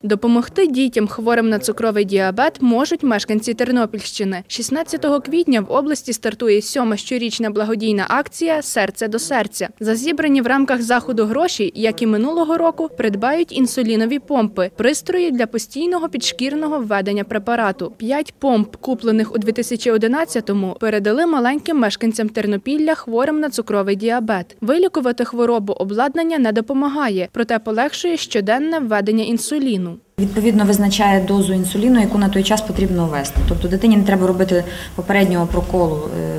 Допомогти дітям, хворим на цукровий діабет, можуть мешканці Тернопільщини. 16 квітня в області стартує 7-ма щорічна благодійна акція «Серце до серця». За зібрані в рамках заходу гроші, як і минулого року, придбають інсулінові помпи – пристрої для постійного підшкірного введення препарату. 5 помп, куплених у 2011-му, передали маленьким мешканцям Тернопілля, хворим на цукровий діабет. Вилікувати хворобу обладнання не допомагає, проте полегшує щоденне введення інсуліну. Відповідно, визначає дозу інсуліну, яку на той час потрібно ввести. Тобто дитині не треба робити попереднього проколу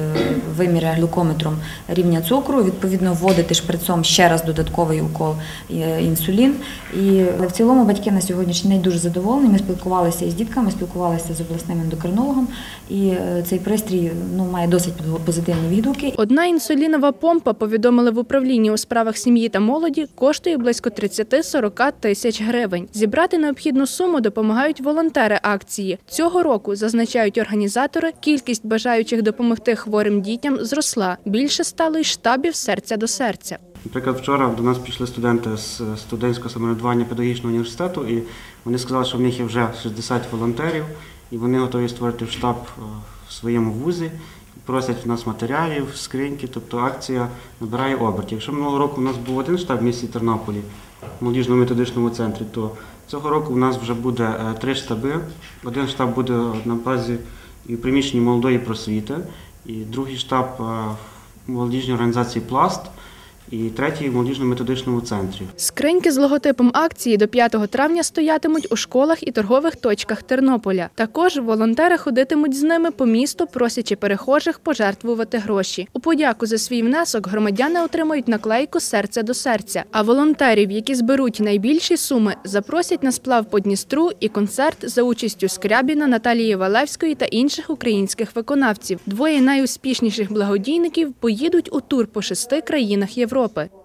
виміру глюкометром рівня цукру, відповідно вводити шприцом ще раз додатковий укол інсулін. І в цілому батьки на сьогоднішній день дуже задоволені. Ми спілкувалися із дітками, спілкувалися з обласним ендокринологом, і цей пристрій має досить позитивні відгуки. Одна інсулінова помпа, повідомили в управлінні у справах сім'ї та молоді, коштує близько 30-40 тисяч гривень. Зібрати необхідну суму допомагають волонтери акції. Цього року, зазначають організатори, кількість бажаючих допомогти хворим дітям зросла. Більше стало й штабів «Серця до серця». Наприклад, вчора до нас прийшли студенти з студентського самоврядування педагогічного університету, і вони сказали, що в них є вже 60 волонтерів, і вони готові створити штаб в своєму вузі, просять в нас матеріалів, скриньки, тобто акція набирає обертів. Якщо минулого року у нас був один штаб в місті Тернополі, в молодіжно-методичному центрі, то цього року у нас вже буде 3 штаби. Один штаб буде на базі і приміщенні молодої просвіти, і другий штаб в молодіжній організації «Пласт», і третій в молодіжно-методичному центрі. Скриньки з логотипом акції до 5 травня стоятимуть у школах і торгових точках Тернополя. Також волонтери ходитимуть з ними по місту, просячи перехожих пожертвувати гроші. У подяку за свій внесок громадяни отримають наклейку «Серце до серця». А волонтерів, які зберуть найбільші суми, запросять на сплав по Дністру і концерт за участю Скрябіна, Наталії Валевської та інших українських виконавців. 2 найуспішніших благодійників поїдуть у тур по 6 країнах Європи.